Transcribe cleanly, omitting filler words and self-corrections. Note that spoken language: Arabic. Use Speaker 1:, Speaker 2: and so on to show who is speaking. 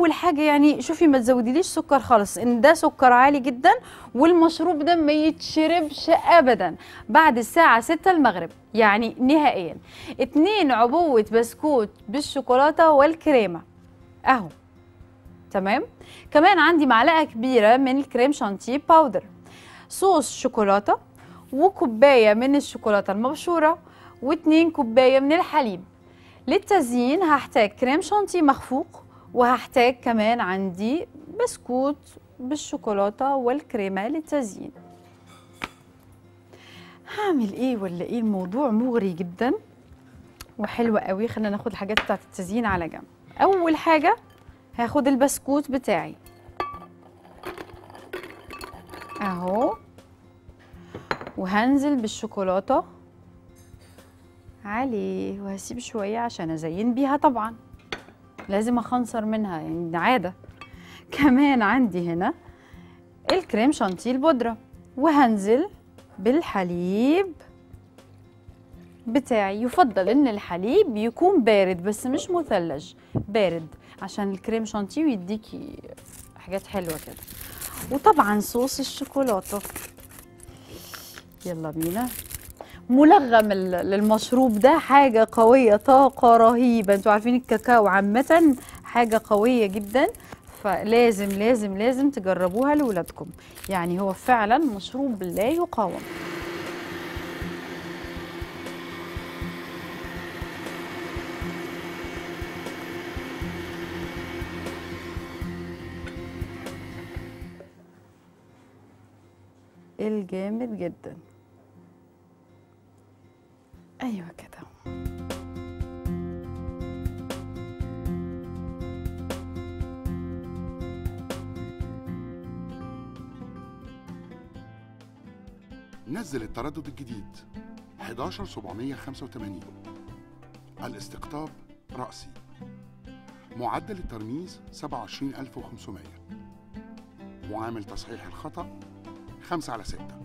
Speaker 1: اول حاجه يعني شوفي ما تزوديليش سكر خالص، ان ده سكر عالي جدا، والمشروب ده ما يتشربش ابدا بعد الساعه 6 المغرب يعني نهائيا. 2 عبوه بسكوت بالشوكولاته والكريمه اهو، تمام. كمان عندي معلقه كبيره من الكريم شانتيه باودر، صوص شوكولاته، وكوبايه من الشوكولاته المبشوره، و2 كوبايه من الحليب. للتزيين هحتاج كريم شانتيه مخفوق، وهحتاج كمان عندي بسكوت بالشوكولاته والكريمه للتزيين. هعمل ايه ولا ايه؟ الموضوع مغري جدا وحلو قوي. خلينا ناخد الحاجات بتاعت التزيين على جنب. اول حاجه هاخد البسكوت بتاعي اهو، وهنزل بالشوكولاته عليه، وهسيب شويه عشان ازين بيها، طبعا لازم اخنصر منها يعني ده عاده. كمان عندي هنا الكريم شانتيه البودره، وهنزل بالحليب بتاعي. يفضل ان الحليب يكون بارد بس مش مثلج، بارد عشان الكريم شانتيه ويديكي حاجات حلوه كده. وطبعا صوص الشوكولاته، يلا بينا. ملغم للمشروب ده حاجه قويه، طاقه رهيبه. انتوا عارفين الكاكاو عامه حاجه قويه جدا، فلازم لازم لازم تجربوها لولادكم. يعني هو فعلا مشروب لا يقاوم. الجامد جدا، ايوه كده.
Speaker 2: نزل التردد الجديد 11785، الاستقطاب رأسي، معدل الترميز 27500، معامل تصحيح الخطأ 5/6.